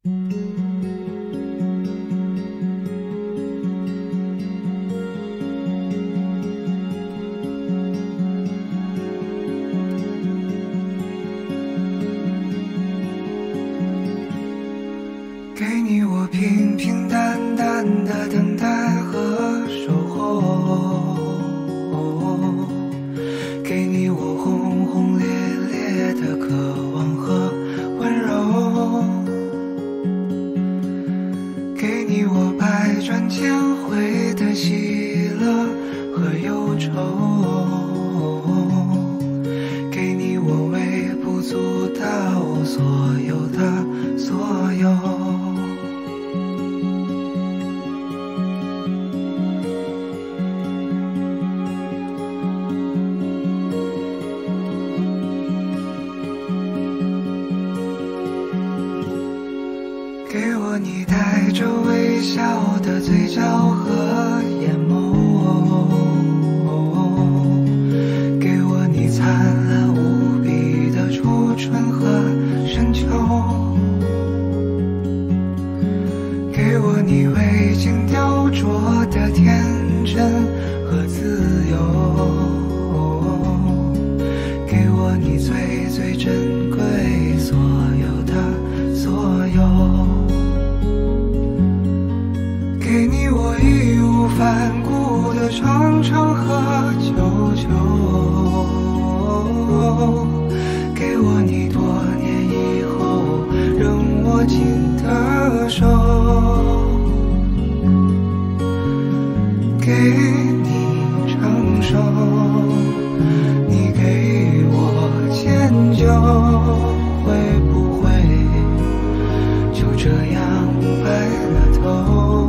给你我平平淡淡的等待和守候，给你我轰轰烈烈的渴望和温柔，给你我百转千回的喜乐和忧愁，给你我微不足道所有的所有。给我你带着微笑的嘴角和眼眸，给我你灿烂无比的初春和深秋，给我你未经雕琢的天真和自由，给我你最最珍贵所有的所有。给你我义无反顾的常常和久久，给我你多年以后仍握紧的手，给你成熟，你给我迁就，会不会就这样白了头？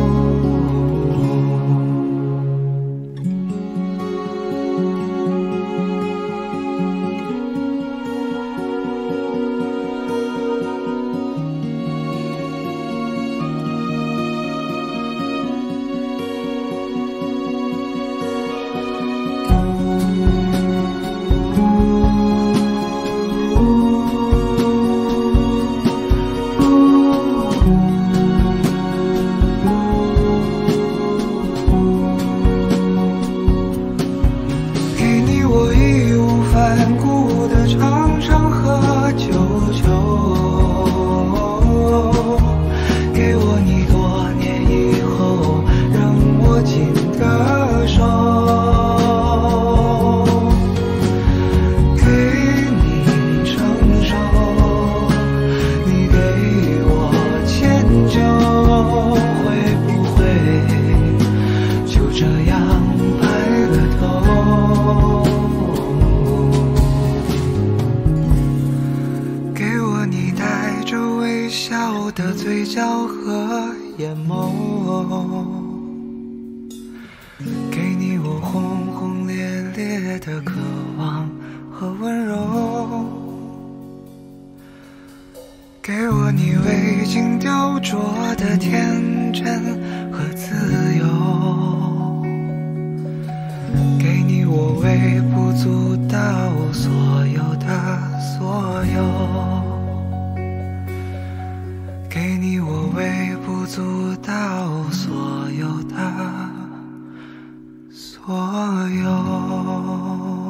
的嘴角和眼眸，给你我轰轰烈烈的渴望和温柔，给我你未经雕琢的天真和自由，给你我微不足道所有的所有，给你我微不足道所有的所有。